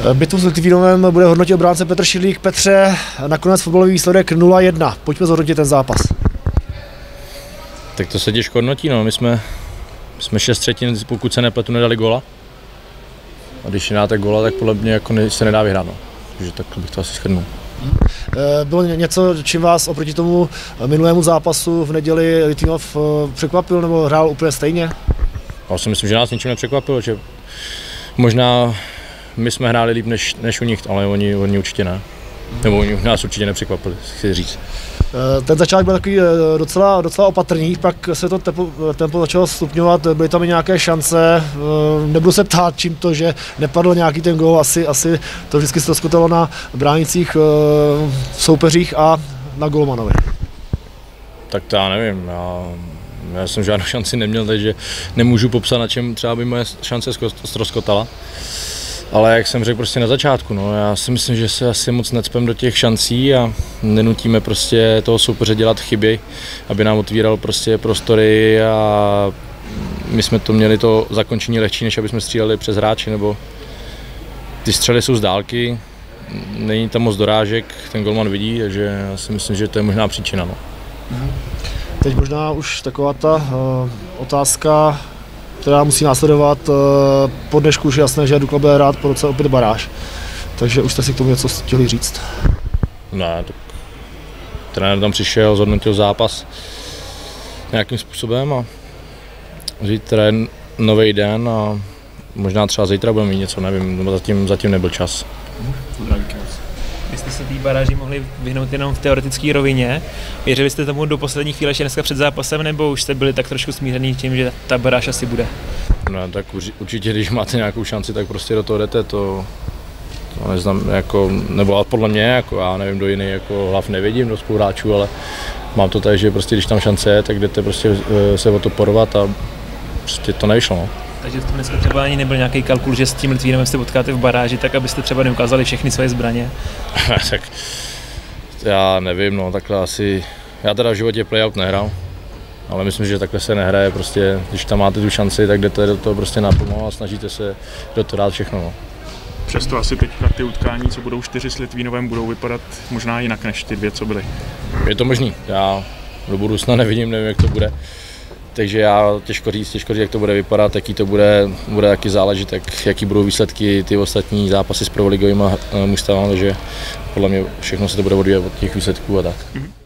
Bitvu s Litvínovem bude hodnotit obránce Petr Šilík. Petře, nakonec fotbalový výsledek 0-1. Pojďme zhodnotit ten zápas. Tak to se těžko hodnotí, no. My jsme 6 třetin, pokud se nepletu, nedali góla. A když nedáte góla, tak podle mě jako se nedá vyhrát, no. Takže tak bych to asi shrnul. Bylo něco, čím vás oproti tomu minulému zápasu v neděli Litvínov překvapil nebo hrál úplně stejně? Já si myslím, že nás ničím nepřekvapilo, že možná my jsme hráli líp než u nich, ale oni určitě ne. Nebo oni nás určitě nepřekvapili, chci říct. Ten začátek byl takový docela opatrný, pak se to tempo začalo stupňovat, byly tam i nějaké šance. Nebudu se ptát, čím to, že nepadl nějaký ten gól, asi to vždycky ztroskotalo na bránících soupeřích a na golmanovi. Tak to já nevím, já jsem žádnou šanci neměl, takže nemůžu popsat, na čem třeba by moje šance ztroskotala. Ale jak jsem řekl prostě na začátku, no, já si myslím, že se asi moc necpem do těch šancí a nenutíme prostě toho soupeře dělat chyby, aby nám otvíral prostě prostory a my jsme to měli to zakončení lehčí, než aby jsme stříleli přes hráče, nebo ty střely jsou z dálky, není tam moc dorážek, ten golman vidí, takže já si myslím, že to je možná příčina. No. Teď možná už taková ta otázka, která musí následovat. Po dnešku už je jasné, že Dukla bude hrát po roce opět baráž. Takže už jste si k tomu něco chtěli říct? Ne, tak trenér tam přišel, zhodnotil zápas nějakým způsobem a zítra je nový den a možná třeba zítra budeme mít něco, nevím, zatím nebyl čas. Vy jste se té baráži mohli vyhnout jenom v teoretické rovině. Věřili jste tomu do poslední chvíle, že dneska před zápasem, nebo už jste byli tak trošku smířený tím, že ta baráž asi bude? No, tak určitě, když máte nějakou šanci, tak prostě do toho jdete, to neznám, jako, nebo podle mě, jako, já nevím, do jiných jako hlav nevidím, do spoluhráčů, ale mám to tak, že prostě, když tam šance je, tak jdete prostě se o to porovat a prostě to nevyšlo. No. Takže to dneska třeba ani nebyl nějaký kalkul, že s tím Litvínem se potkáte v baráži, tak abyste třeba neukázali všechny svoje zbraně? Tak já nevím, no takhle asi, já teda v životě playout nehrál, ale myslím, že takhle se nehraje, prostě když tam máte tu šanci, tak jdete do toho prostě naplno a snažíte se do toho dát všechno. No. Přesto asi teďka ty utkání, co budou 4 s Litvínovem, budou vypadat možná jinak než ty 2, co byly. Je to možný, já do budoucna nevím, jak to bude. Takže já těžko říct, jak to bude vypadat, jaký to bude taky záležet, jaký budou výsledky ty ostatní zápasy s prvoligovými mužstvami, takže podle mě všechno se to bude odvíjet od těch výsledků a tak.